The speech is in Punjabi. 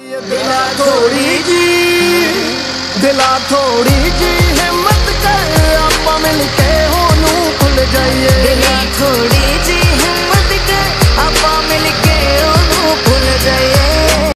दिला थोड़ी जी हिम्मत कर, आपां मिल के होनू भुल जाइए।